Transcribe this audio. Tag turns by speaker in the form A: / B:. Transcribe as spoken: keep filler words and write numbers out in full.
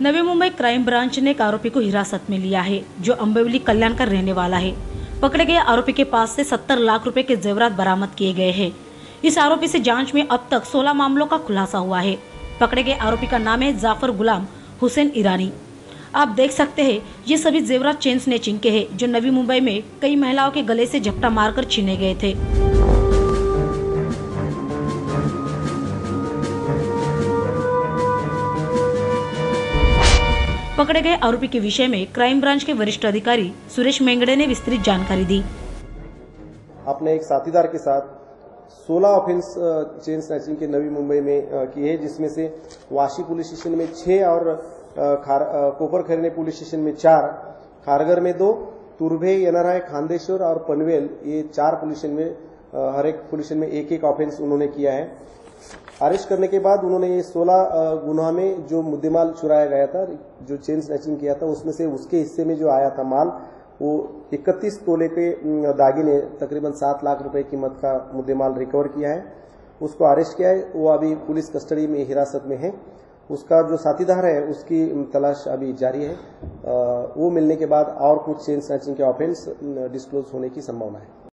A: Navi Mumbai crime branch ने एक आरोपी को हिरासत में लिया है, जो अंबेवली कल्याण का रहने वाला है। पकड़े गए आरोपी के पास से सत्तर लाख रुपए के जेवरात बरामद किए गए हैं। इस आरोपी से जांच में अब तक सोलह मामलों का खुलासा हुआ है। पकड़े गए आरोपी का नाम है जाफर गुलाम हुसैन ईरानी। आप देख सकते हैं, ये सभी जेवरात चेन स्नैचिंग के हैं, जो नवी मुंबई में कई महिलाओं के गले से झपटा मारकर छीने गए थे। पकड़े गए आरोपी के विषय में क्राइम ब्रांच के वरिष्ठ अधिकारी सुरेश मेंगड़े ने विस्तृत जानकारी दी।
B: अपने एक साथीदार के साथ सोलह ऑफेंस चेन स्नैचिंग के नवी मुंबई में की है, जिसमें से वाशी पुलिस स्टेशन में छह और खार, कोपर खैरने पुलिस स्टेशन में चार, खारगर में दो, तुर्भे, यनाराय, खांदेश्वर और पनवेल, ये चार पुलिस स्टेशन में हर एक पुलिस स्टेशन में एक एक ऑफेंस उन्होंने किया है। अरेस्ट करने के बाद उन्होंने ये सोलह गुना में जो मुद्देमाल चुराया गया था, जो चेन स्नैचिंग किया था, उसमें से उसके हिस्से में जो आया था माल, वो इकतीस तोले के दागिने तकरीबन सात लाख रुपए कीमत का मुद्देमाल रिकवर किया है। उसको अरेस्ट किया है, वो अभी पुलिस कस्टडी में हिरासत में है। उसका जो साथीदार है उसकी तलाश अभी जारी है। वो मिलने के बाद और कुछ चेन स्नैचिंग के ऑफेंस डिस्क्लोज होने की संभावना है।